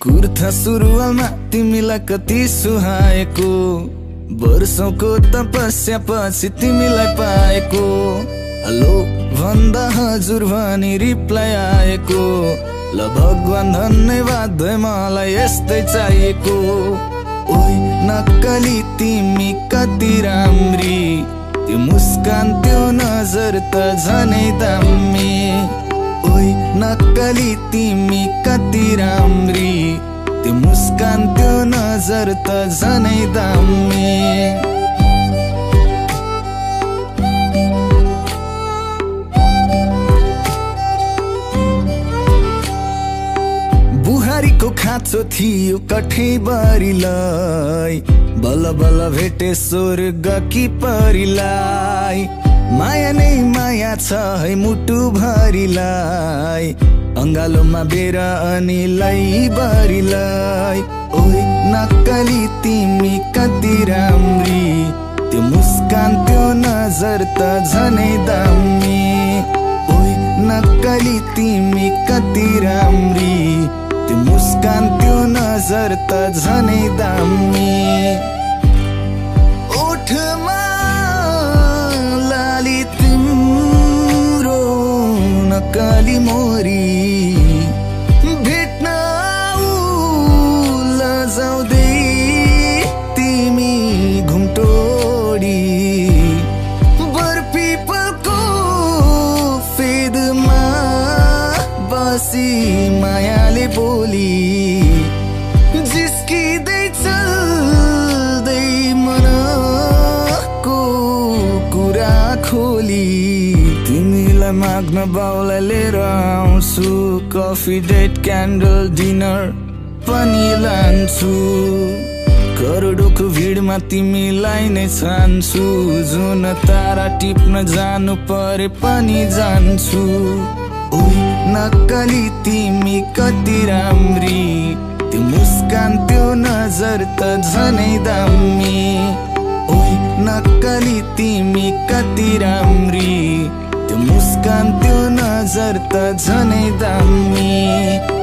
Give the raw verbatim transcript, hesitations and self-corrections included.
कुर्था सुरुवालमा तिमीलाई कति सुहाएको, वर्षौंको तपस्या पछि तिमीलाई पाएको। हेलो भन्दा हजुर भनी रिप्लाई आएको, ल भगवान धन्यवाद है मलाई यस्तै चाहिएको। ओइ नक्कली तिमी कति राम्री, त्यो मुस्कान त्यो नजर त झनै दामी। ओइ नक्कली तिमी कति राम्री, त्यो मुस्कान त्यो नजर त झनै दामी। बुहारीको खाँचो थियो कठैबरीलाई, बल्ल बल्ल भेटे स्वर्ग कि परिलाई। माया नै माया छ है मुटु भरिलाई, अंगालोमा बेर अनि लैबरिलाई। ओइ नक्कली तिमी कति राम्री, त्यो मुस्कान त्यो नजर त झनै दामी। ओइ नक्कली तिमी कति राम्री, त्यो मुस्कान त्यो नजर त झनै दामी। ओठमा लाली तिम्रो नक्कली मोरी, भेट्न लजाउँदै तिमी घुमटोडी। बरपिपलको फेदमा बसी मायाले बोली, जिस्किँदै चल्दै मनको कुरा खोली। तिमीलाई माग्न बाउलाई लिएर आउँछु, कफी डेट क्यान्डल डिनर पनि लान्छु। करोडौँको भिडमा तिमीलाई नै छान्छु, जुन तारा टिप्न जानु परे पनि जान्छु। ओइ नक्कली तिमी कति राम्री, त्यो मुस्कान त्यो नजर त झनै दामी। ओइ नक्कली तिमी कति राम्री, त्यो मुस्कान त्यो नजर त झनै दामी।